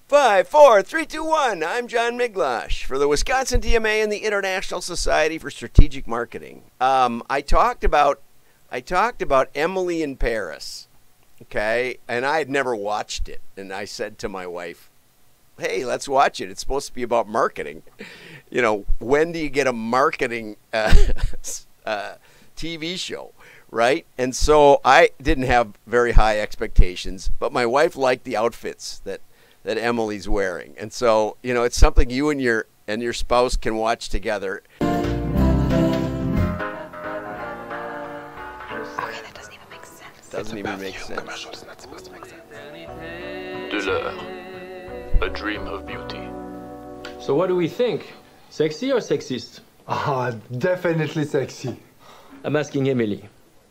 5, 4, 3, 2, 1. I'm John Miglash for the Wisconsin TMA and the International Society for Strategic Marketing. I talked about Emily in Paris, okay? And I had never watched it. And I said to my wife, hey, let's watch it. It's supposed to be about marketing. You know, when do you get a marketing TV show, right? And so I didn't have very high expectations, but my wife liked the outfits that Emily's wearing. And so, you know, it's something you and your spouse can watch together. Okay, that doesn't even make sense. Doesn't even make sense. Commercial's not supposed to make sense. De l'heure. A dream of beauty. So what do we think? Sexy or sexist? Ah, definitely sexy. I'm asking Emily.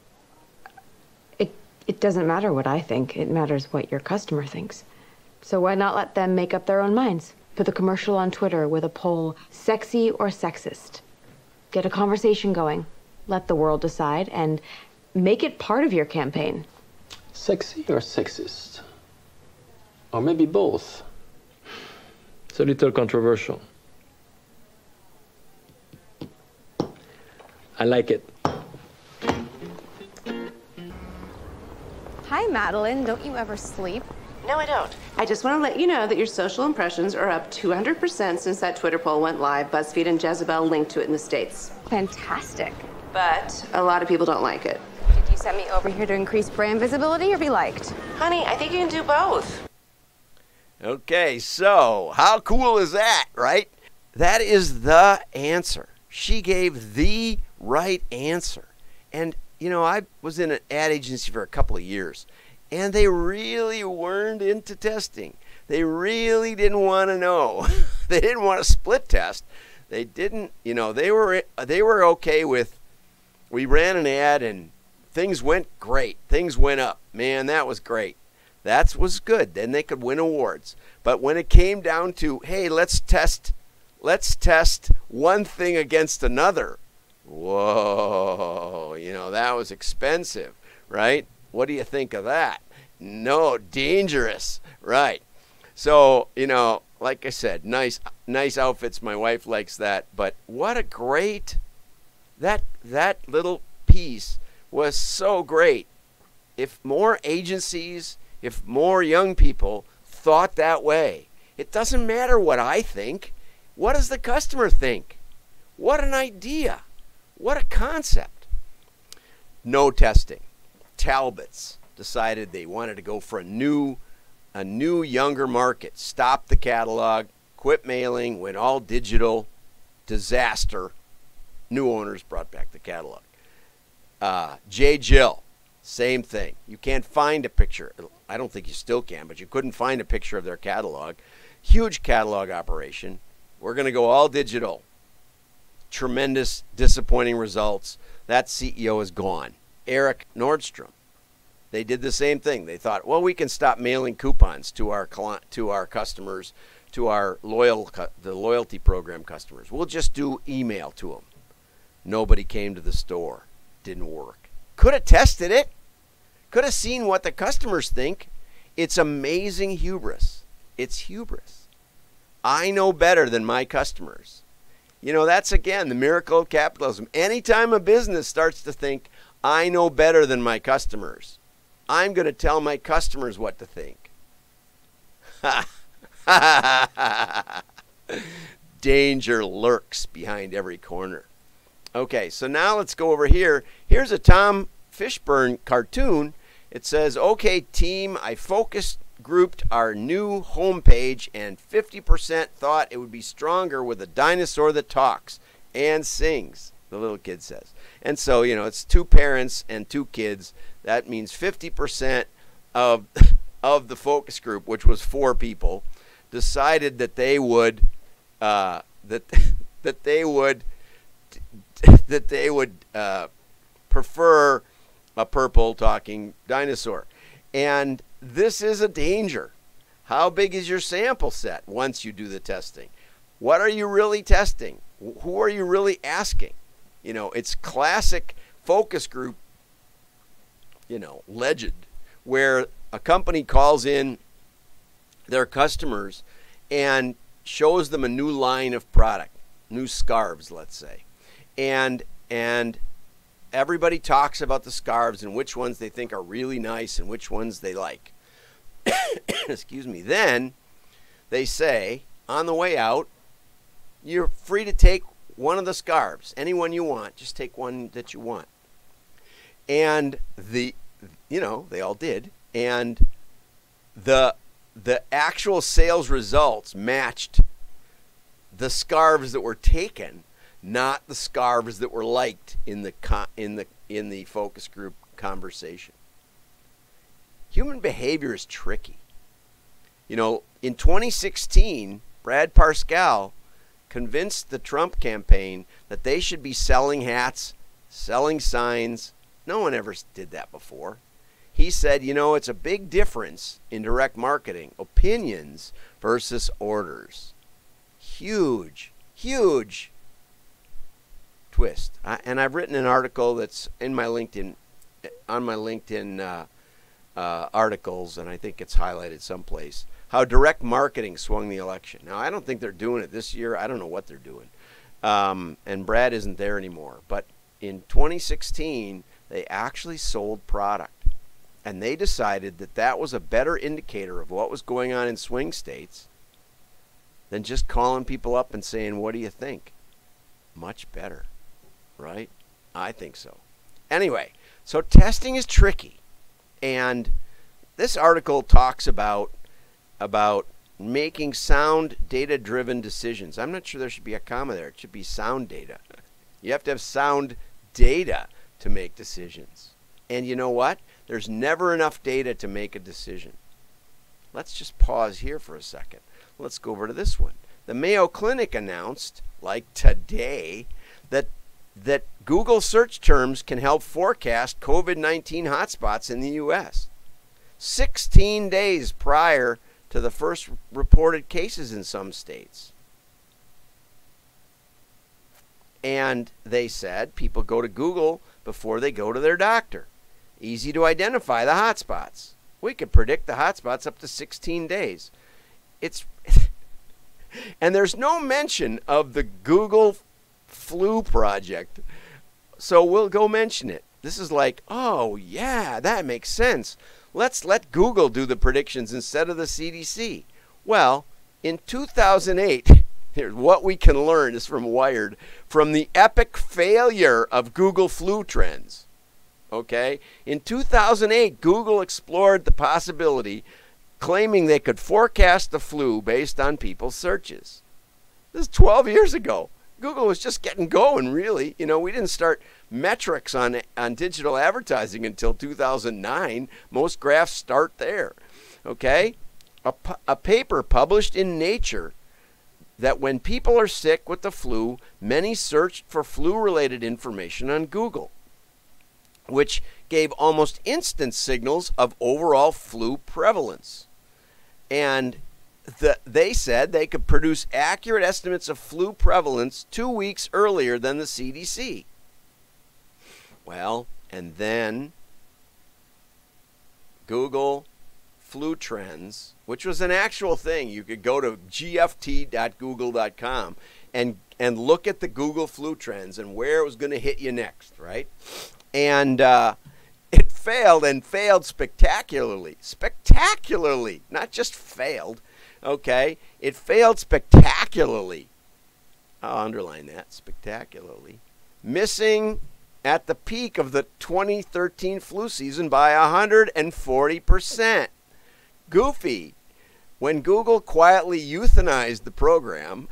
It doesn't matter what I think. It matters what your customer thinks. So why not let them make up their own minds? Put the commercial on Twitter with a poll, sexy or sexist. Get a conversation going. Let the world decide and make it part of your campaign. Sexy or sexist? Or maybe both. It's a little controversial. I like it. Hi, Madeline. Don't you ever sleep? No, I don't. I just want to let you know that your social impressions are up 200% since that Twitter poll went live. BuzzFeed and Jezebel linked to it in the States. Fantastic. But a lot of people don't like it. Did you send me over here to increase brand visibility or be liked? Honey, I think you can do both. Okay, so how cool is that, right? That is the answer. She gave the right answer. And, you know, I was in an ad agency for a couple of years, and they really weren't into testing. They really didn't want to know. They didn't want to split test. They didn't, you know, they were okay with, we ran an ad and things went great. Things went up. Man, that was great. That was good. Then they could win awards. But when it came down to, hey, let's test one thing against another. Whoa, you know, that was expensive, right? What do you think of that? No, dangerous, right? So, you know, like I said, nice outfits. My wife likes that. But what a great, that little piece was so great. If more agencies, if more young people thought that way, it doesn't matter what I think. What does the customer think? What an idea. What a concept. No testing. Talbot's decided they wanted to go for a new younger market. Stop the catalog, quit mailing, went all digital. Disaster. New owners brought back the catalog. J. Jill, same thing. You can't find a picture. I don't think you still can, but you couldn't find a picture of their catalog. Huge catalog operation. We're going to go all digital. Tremendous, disappointing results. That CEO is gone. Eric Nordstrom. They did the same thing. They thought, well, we can stop mailing coupons to our customers, to our the loyalty program customers. We'll just do email to them. Nobody came to the store. Didn't work. Could have tested it. Could have seen what the customers think. It's amazing hubris. It's hubris. I know better than my customers. You know, that's, again, the miracle of capitalism. Anytime a business starts to think, I know better than my customers, I'm going to tell my customers what to think. Danger lurks behind every corner. Okay, so now let's go over here. Here's a Tom Fishburne cartoon. It says, okay, team, I focused grouped our new homepage, and 50% thought it would be stronger with a dinosaur that talks and sings, the little kid says. And so, you know, it's 2 parents and 2 kids. That means 50% of the focus group, which was 4 people, decided that they would prefer a purple talking dinosaur. And this is a danger. How big is your sample set once you do the testing? What are you really testing? Who are you really asking? You know, it's classic focus group, you know, legend, where a company calls in their customers and shows them a new line of product, new scarves, let's say. And everybody talks about the scarves and which ones they think are really nice and which ones they like. Excuse me. Then they say, on the way out, you're free to take one of the scarves, any one you want. Just take one that you want. And they all did. And the actual sales results matched the scarves that were taken, not the scarves that were liked in the focus group conversation. Human behavior is tricky. In 2016, Brad Parscale convinced the Trump campaign that they should be selling hats, selling signs. No one ever did that before. He said, it's a big difference in direct marketing, opinions versus orders. Huge, huge twist. And I've written an article that's in my LinkedIn, on my LinkedIn articles, and I think it's highlighted someplace, how direct marketing swung the election. Now, I don't think they're doing it this year. I don't know what they're doing. And Brad isn't there anymore. But in 2016, they actually sold product. And they decided that that was a better indicator of what was going on in swing states than just calling people up and saying, what do you think? Much better, right? I think so. Anyway, so testing is tricky. And this article talks about making sound data-driven decisions. I'm not sure there should be a comma there. It should be sound data. You have to have sound data to make decisions. And you know what? There's never enough data to make a decision. Let's just pause here for a second. Let's go over to this one. The Mayo Clinic announced, like today, that Google search terms can help forecast COVID-19 hotspots in the U.S. 16 days prior to the first reported cases in some states. And they said people go to Google before they go to their doctor. Easy to identify the hotspots. We could predict the hotspots up to 16 days. And there's no mention of the Google flu project. So we'll go mention it. This is like, oh yeah, that makes sense. Let's let Google do the predictions instead of the CDC. Well, in 2008, here's what we can learn is from Wired, from the epic failure of Google flu trends. Okay? In 2008, Google explored the possibility, claiming they could forecast the flu based on people's searches. This is 12 years ago. Google was just getting going, really. We didn't start metrics on digital advertising until 2009. Most graphs start there. Okay? A paper published in Nature that when people are sick with the flu, many searched for flu-related information on Google, which gave almost instant signals of overall flu prevalence. And they said they could produce accurate estimates of flu prevalence 2 weeks earlier than the CDC. Well, and then Google Flu Trends, which was an actual thing. You could go to gft.google.com and look at the Google Flu Trends and where it was going to hit you next, right? And it failed, and failed spectacularly. Spectacularly, not just failed. Okay, it failed spectacularly. I'll underline that, spectacularly. Missing at the peak of the 2013 flu season by 140%. Goofy. When Google quietly euthanized the program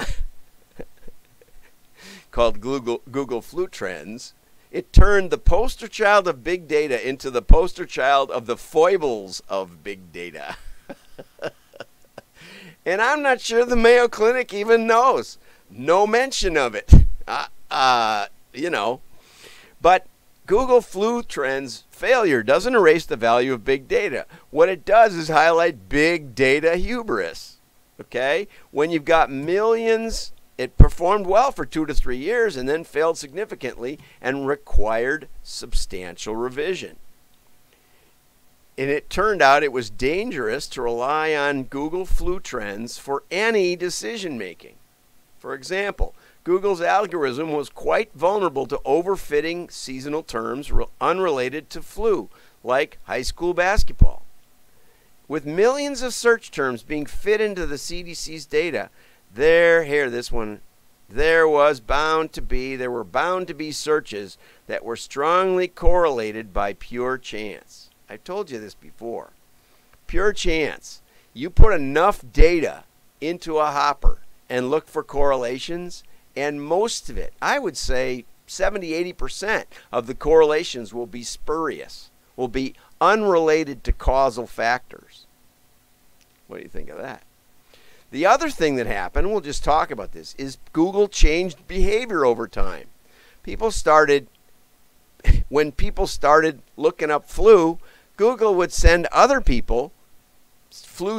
called Google Flu Trends, it turned the poster child of big data into the poster child of the foibles of big data. And I'm not sure the Mayo Clinic even knows. No mention of it. But Google Flu Trends failure doesn't erase the value of big data. What it does is highlight big data hubris. Okay? When you've got millions, it performed well for 2 to 3 years and then failed significantly and required substantial revision. And it turned out it was dangerous to rely on Google flu trends for any decision making. For example, Google's algorithm was quite vulnerable to overfitting seasonal terms unrelated to flu, like high school basketball. With millions of search terms being fit into the CDC's data, there were bound to be searches that were strongly correlated by pure chance. I told you this before. Pure chance. You put enough data into a hopper and look for correlations, and most of it, I would say 70-80% of the correlations will be spurious, will be unrelated to causal factors. What do you think of that? The other thing that happened, we'll just talk about this, is Google changed behavior over time. When people started looking up flu, Google would send other people offer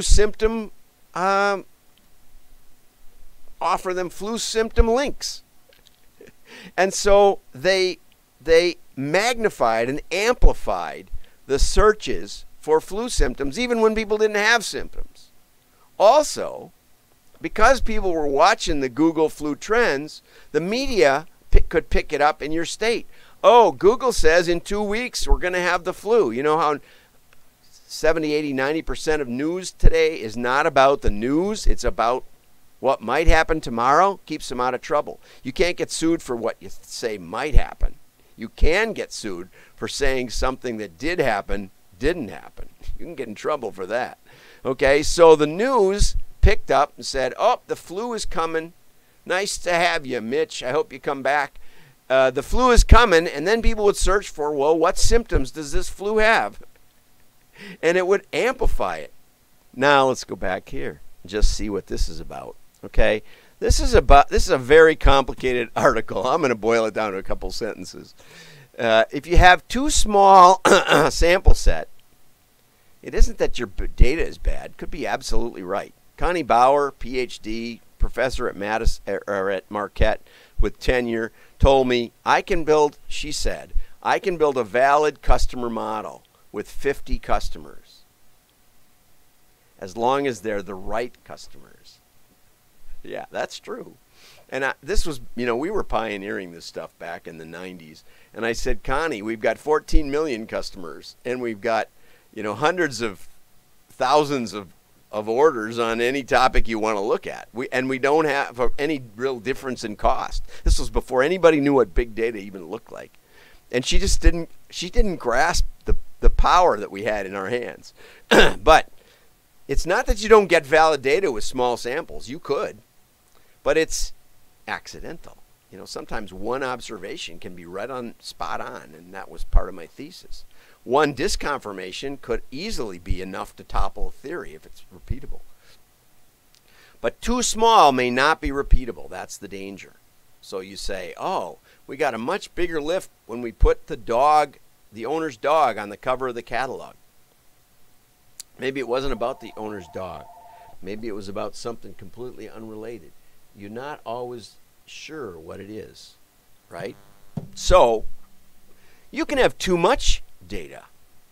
them flu symptom links. And so they magnified and amplified the searches for flu symptoms even when people didn't have symptoms. Also, because people were watching the Google flu trends, the media could pick it up in your state. Oh, Google says in 2 weeks we're going to have the flu. You know how 70, 80, 90% of news today is not about the news. It's about what might happen tomorrow. Keeps them out of trouble. You can't get sued for what you say might happen. You can get sued for saying something that did happen didn't happen. You can get in trouble for that. Okay, so the news picked up and said, oh, the flu is coming. Nice to have you, Mitch. I hope you come back. The flu is coming, and then people would search for, well, what symptoms does this flu have? And it would amplify it. Now let's go back here and just see what this is about. Okay, this is a very complicated article. I'm going to boil it down to a couple sentences. If you have too small sample set, it isn't that your data is bad. Could be absolutely right. Connie Bauer, PhD, professor at Marquette with tenure, told me she said, I can build a valid customer model with 50 customers as long as they're the right customers. Yeah, that's true. And this was, we were pioneering this stuff back in the 90s. And I said, Connie, we've got 14 million customers, and we've got, hundreds of thousands of orders on any topic you want to look at. We don't have any real difference in cost. This was before anybody knew what big data even looked like. And she didn't grasp the power that we had in our hands. But it's not that you don't get valid data with small samples. You could. But it's accidental. Sometimes one observation can be right on, spot on, and that was part of my thesis. One disconfirmation could easily be enough to topple a theory if it's repeatable. But too small may not be repeatable. That's the danger. So you say, oh, we got a much bigger lift when we put the owner's dog on the cover of the catalog. Maybe it wasn't about the owner's dog. Maybe it was about something completely unrelated. You're not always sure what it is, right? So you can have too much data.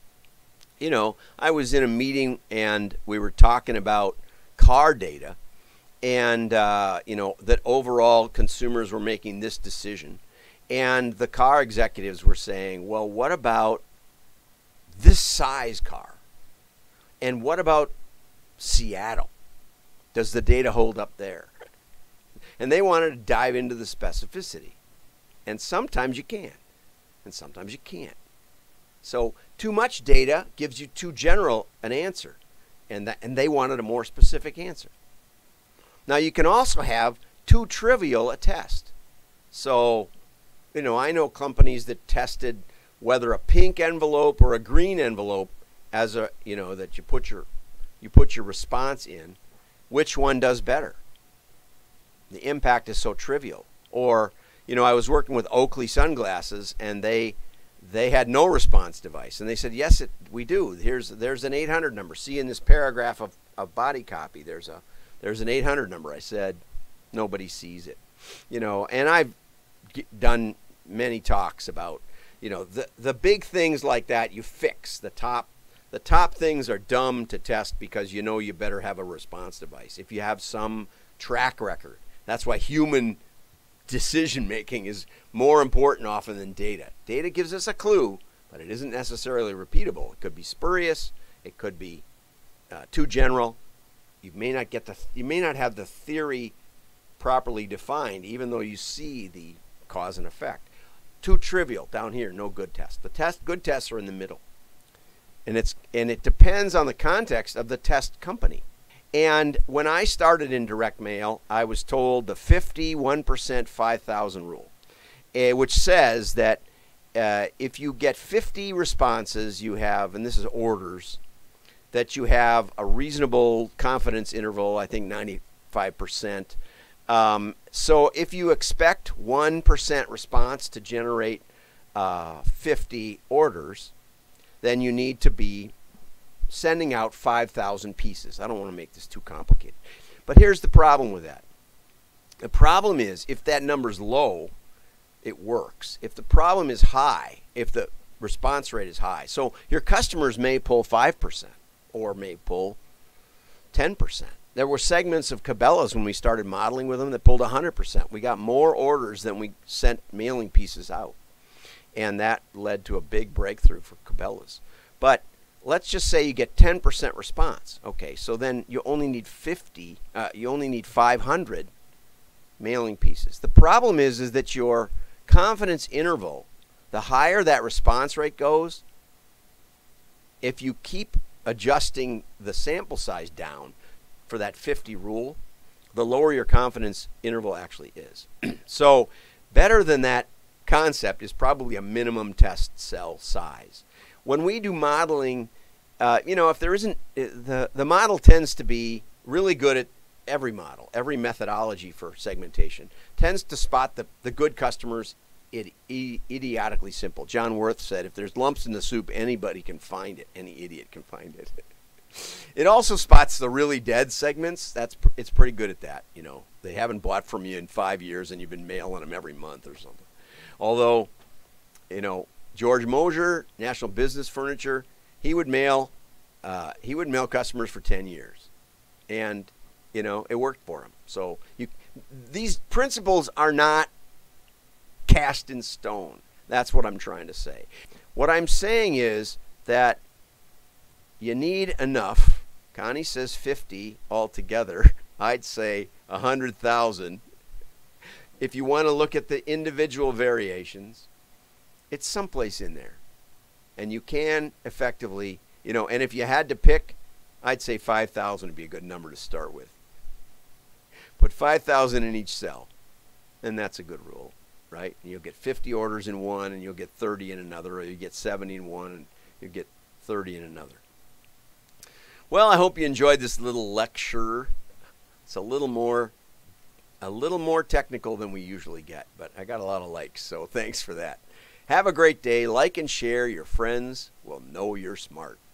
I was in a meeting and we were talking about car data and, that overall consumers were making this decision. And the car executives were saying, well, what about this size car? And what about Seattle? Does the data hold up there? And they wanted to dive into the specificity. And sometimes you can, and sometimes you can't. So too much data gives you too general an answer, and they wanted a more specific answer. Now you can also have too trivial a test. So, I know companies that tested whether a pink envelope or a green envelope as that you put your response in, which one does better. The impact is so trivial. Or, I was working with Oakley sunglasses, and they had no response device. And they said, yes, we do. There's an 800 number. See in this paragraph of body copy, there's an 800 number. I said, nobody sees it. And I've done many talks about, the big things like that you fix. The top The top things are dumb to test because you know you better have a response device. If you have some track record, that's why human decision making is more important often than data. Data gives us a clue, but it isn't necessarily repeatable. It could be spurious. It could be too general. You may not have the theory properly defined, even though you see the cause and effect. Too trivial down here, no good test. Good tests are in the middle, and it depends on the context of the test company. And when I started in direct mail, I was told the 51% 5,000 rule, which says that if you get 50 responses, you have, and this is orders, that you have a reasonable confidence interval, I think 95%. So if you expect 1% response to generate 50 orders, then you need to be sending out 5,000 pieces. I don't want to make this too complicated. But here's the problem with that. The problem is if that number's low, it works. If the problem is high, if the response rate is high, so your customers may pull 5% or may pull 10%. There were segments of Cabela's when we started modeling with them that pulled 100%. We got more orders than we sent mailing pieces out. And that led to a big breakthrough for Cabela's. But let's just say you get 10% response. Okay, so then you only need 500 mailing pieces. The problem is that your confidence interval, the higher that response rate goes, if you keep adjusting the sample size down for that 50 rule, the lower your confidence interval actually is. So better than that concept is probably a minimum test cell size. When we do modeling, if there isn't, the model tends to be really good at every model, every methodology for segmentation, tends to spot the good customers idiotically simple. John Worth said, if there's lumps in the soup, anybody can find it. Any idiot can find it. It also spots the really dead segments. It's pretty good at that. They haven't bought from you in 5 years and you've been mailing them every month or something. Although, George Mosier, National Business Furniture, he would mail customers for 10 years, and it worked for him. So these principles are not cast in stone. That's what I'm trying to say. What I'm saying is that you need enough. Connie says 50 altogether. I'd say 100,000. If you want to look at the individual variations, it's someplace in there. And you can effectively, and if you had to pick, I'd say 5,000 would be a good number to start with. Put 5,000 in each cell, and that's a good rule, right? And you'll get 50 orders in one, and you'll get 30 in another, or you get 70 in one, and you'll get 30 in another. Well, I hope you enjoyed this little lecture. It's a little more technical than we usually get, but I got a lot of likes, so thanks for that. Have a great day. Like and share. Your friends will know you're smart.